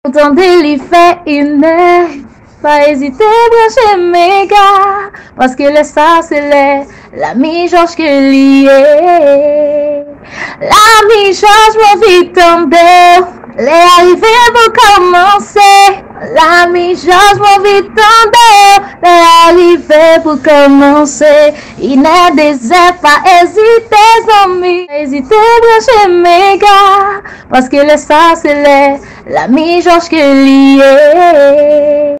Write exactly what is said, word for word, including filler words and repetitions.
Entendez li fait une heure, pas hésiter brancher mes gars, parce que le ça c'est l'ami Georges que lié. L'ami Georges mon vite en deux, les arrivés pour commencer. L'ami Georges mon vite en deux, les arrivés pour commencer. Il n'est désert, pas hésiter amis, pas hésiter brancher mes gars, parce que le ça c'est l'ami Georges que lié.